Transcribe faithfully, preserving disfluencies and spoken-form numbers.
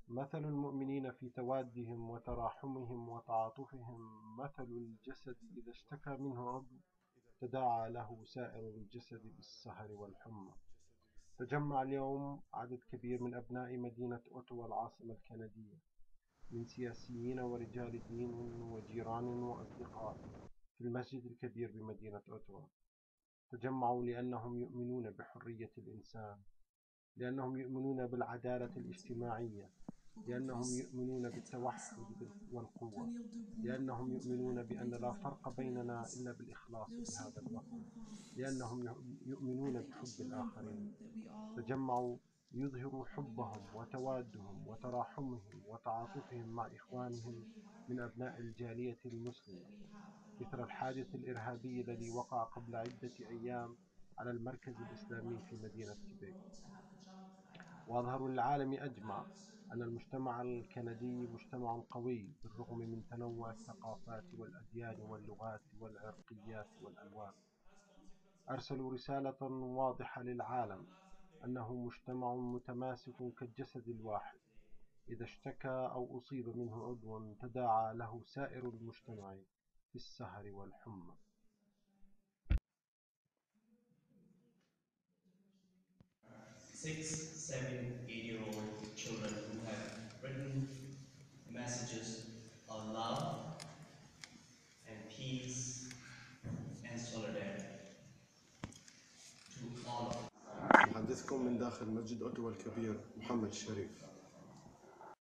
مثل المؤمنين في توادهم وتراحمهم وتعاطفهم مثل الجسد إذا اشتكى منه عضو تداعى له سائر الجسد بالسهر والحمى. تجمع اليوم عدد كبير من أبناء مدينة أوتوا العاصمة الكندية من سياسيين ورجال دين وجيران وأصدقاء في المسجد الكبير بمدينة أوتوا. تجمعوا لأنهم يؤمنون بحرية الإنسان، لأنهم يؤمنون بالعدالة الاجتماعية، لأنهم يؤمنون بالتوحد والقوة، لأنهم يؤمنون بأن لا فرق بيننا إلا بالإخلاص لهذا الوطن، لأنهم يؤمنون بحب الآخرين. تجمعوا ليظهروا حبهم وتوادهم وتراحمهم وتعاطفهم مع إخوانهم من أبناء الجالية المسلمة إثر الحادث الإرهابي الذي وقع قبل عدة أيام على المركز الإسلامي في مدينة كيبيك، وأظهروا للعالم أجمع أن المجتمع الكندي مجتمع قوي بالرغم من تنوع الثقافات والأديان واللغات والعرقيات والألوان. أرسلوا رسالة واضحة للعالم أنه مجتمع متماسك كالجسد الواحد، إذا اشتكى أو أصيب منه عضو تداعى له سائر المجتمع في السهر والحمى. Six, seven, eight year old children who have written messages of love and peace and solidarity to all of us. محدثكم من داخل مسجد أوتوا الكبير محمد الشريف.